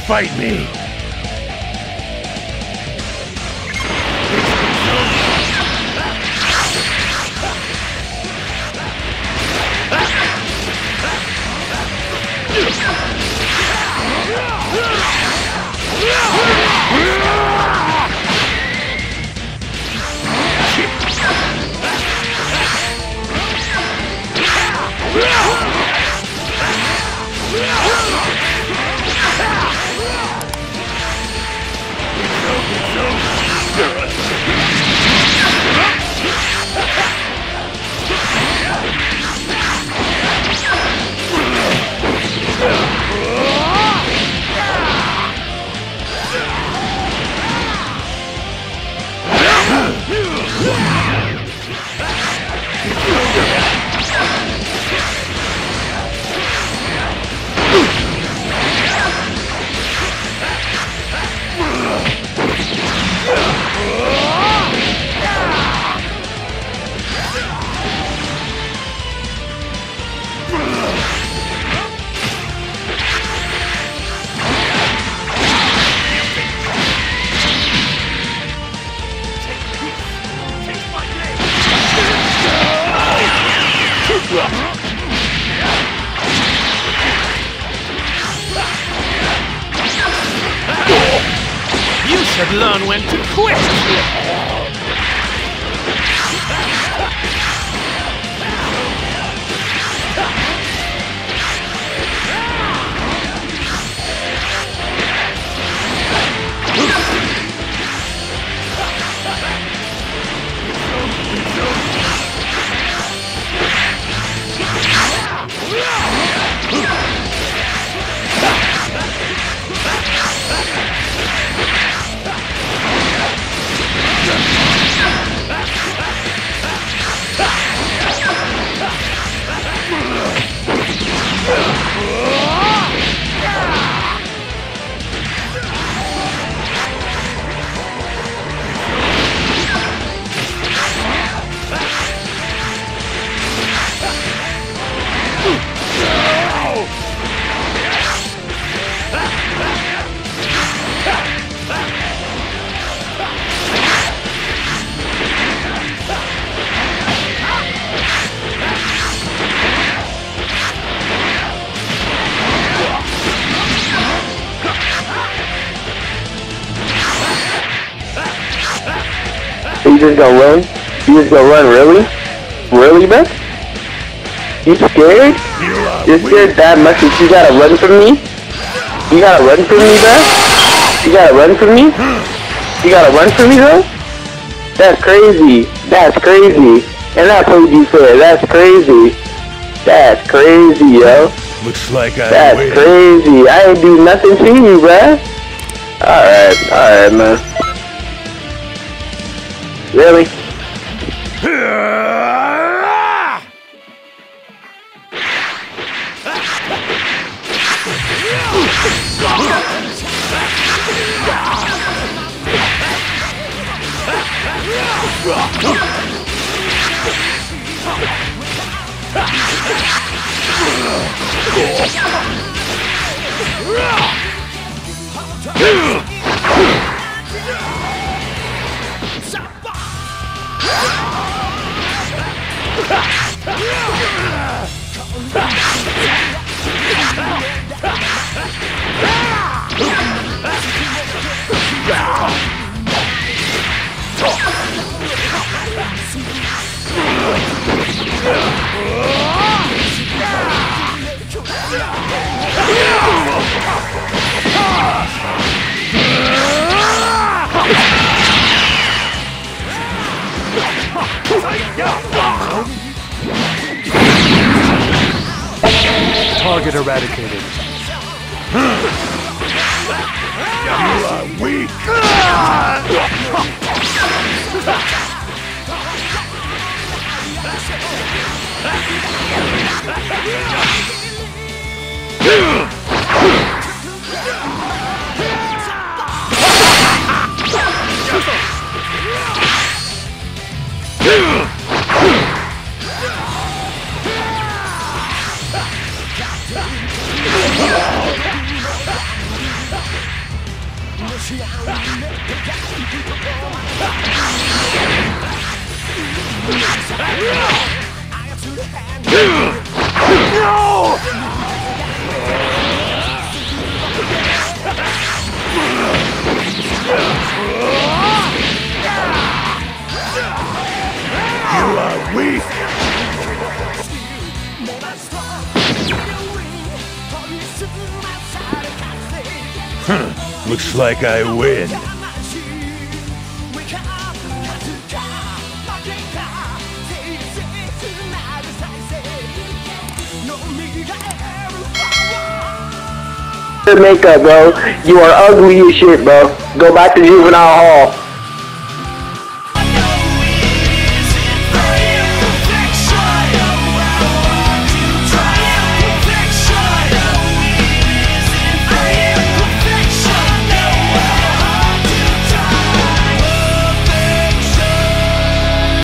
Fight me! You should learn when to quit! You just gonna run? You just gonna run, really? Really, man? You scared? You're scared that much that you gotta run from me? You gotta run from me, man? You gotta run from me? You gotta run from me, though? That's crazy. That's crazy. And that's what you said. That's crazy. That's crazy, yo. Looks like That's crazy. I ain't do nothing to you, bruh. Alright, man. Really? Target eradicated. You are weak. You are weak! Looks like I win. Good makeup, bro. You are ugly as shit, bro. Go back to juvenile hall.